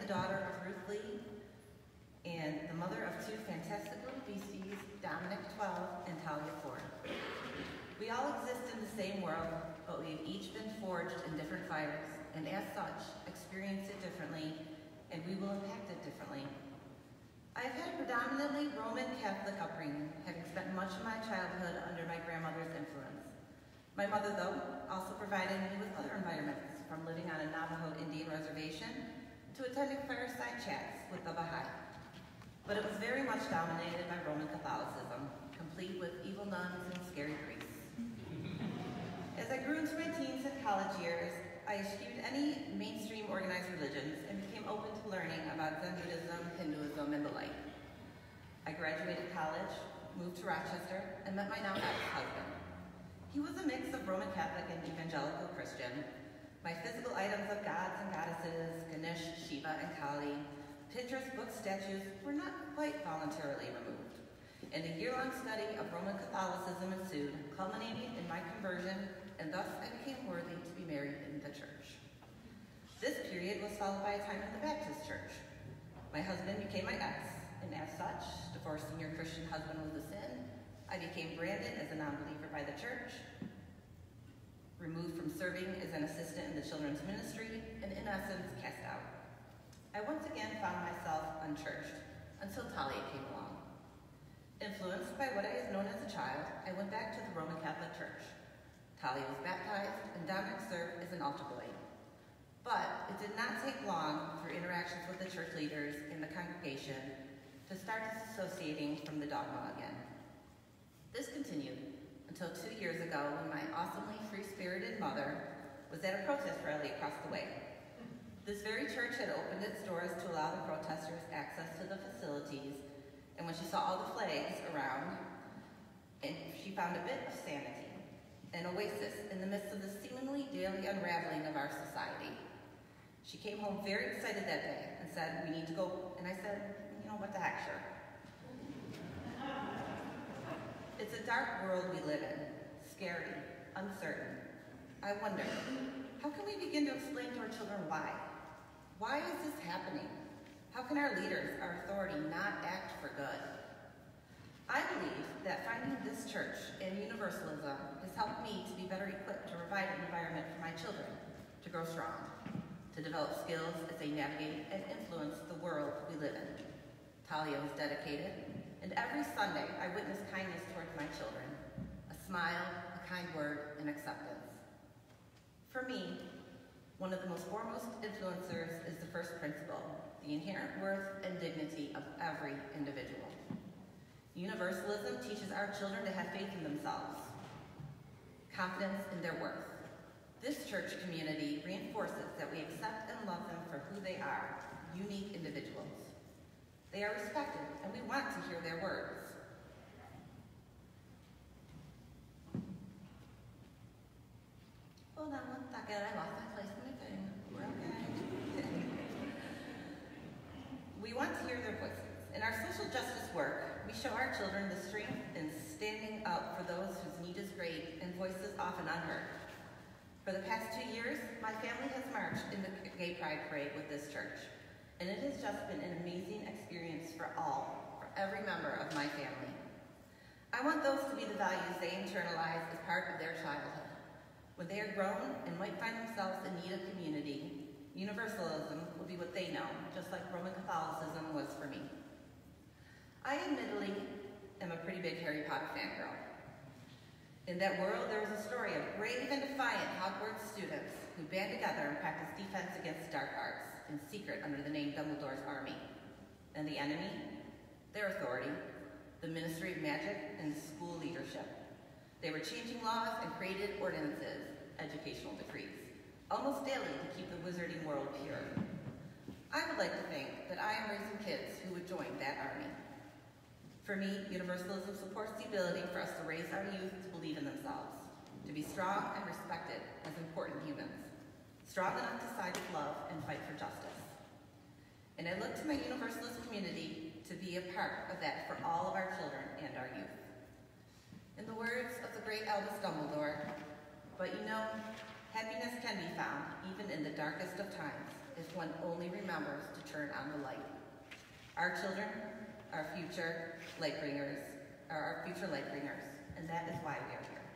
the daughter of Ruth Lee and the mother of two fantastic little beasties, Dominic 12 and Talia 4. We all exist in the same world, but we've each been forged in different fires, and as such, experience it differently, and we will impact it differently. I've had a predominantly Roman Catholic upbringing, having spent much of my childhood under my grandmother's influence. My mother, though, also provided me with other environments, from living on a Navajo Indian reservation to attending fireside chats with the Baha'i. But it was very much dominated by Roman Catholicism, complete with evil nuns and scary priests. As I grew into my teens and college years, I eschewed any mainstream organized religions and became open to learning about Zen Buddhism, Hinduism, and the like. I graduated college, moved to Rochester, and met my now ex-husband. He was a mix of Roman Catholic and evangelical Christian. My physical items of gods and goddesses, Ganesh, Shiva, and Kali, Pinterest book statues were not quite voluntarily removed. And a year-long study of Roman Catholicism ensued, culminating in my conversion, and thus I became worthy to be married in the church. This period was followed by a time in the Baptist church. My husband became my ex, and as such, divorcing your Christian husband was a sin. I became branded as a non-believer by the church, removed from serving as an assistant in the children's ministry, and in essence, cast out. I once again found myself unchurched until Talia came along. Influenced by what I had known as a child, I went back to the Roman Catholic Church. Talia was baptized, and Dominic served as an altar boy. But it did not take long through interactions with the church leaders in the congregation to start disassociating from the dogma again. This continued until 2 years ago when my awesomely free-spirited mother was at a protest rally across the way. This very church had opened its doors to allow the protesters access to the facilities, and when she saw all the flags around, and she found a bit of sanity, an oasis in the midst of the seemingly daily unraveling of our society. She came home very excited that day and said, "We need to go," and I said, "You know, what the heck, sure." It's a dark world we live in, scary, uncertain. I wonder, how can we begin to explain to our children why? Why is this happening? How can our leaders, our authority, not act for good? I believe that finding this church and Universalism has helped me to be better equipped to provide an environment for my children to grow strong, to develop skills as they navigate and influence the world we live in. Talia was dedicated, and every Sunday I witnessed kindness towards my children, a smile, a kind word, and acceptance. For me, one of the most foremost influencers is the first principle, the inherent worth and dignity of every individual. Universalism teaches our children to have faith in themselves, confidence in their worth. This church community reinforces that we accept and love them for who they are, unique individuals. They are respected, and we want to hear their words. Hold on one second, I lost my place in my thing. We're okay. We want to hear their voices. In our social justice work, we show our children the strength in standing up for those whose need is great and voices often unheard. For the past 2 years, my family has marched in the Gay Pride Parade with this church, and it has just been an amazing experience for every member of my family. I want those to be the values they internalize as part of their childhood. When they are grown and might find themselves in need of community, Universalism will be what they know, just like Roman Catholicism was for me. I admittedly am a pretty big Harry Potter fangirl. In that world, there was a story of brave and defiant Hogwarts students who band together and practice defense against dark arts in secret under the name Dumbledore's Army. And the enemy, their authority, the Ministry of Magic and school leadership. They were changing laws and created ordinances, educational decrees, almost daily to keep the wizarding world pure. I would like to think that I am raising kids who would join that army. For me, Universalism supports the ability for us to raise our youth to believe in themselves, to be strong and respected as important humans, strong enough to side with love and fight for justice. And I look to my Universalist community to be a part of that for all of our children and our youth. In the words of the great Albus Dumbledore, but you know, happiness can be found even in the darkest of times. if one only remembers to turn on the light. Our children are our future light bringers, and that is why we are here.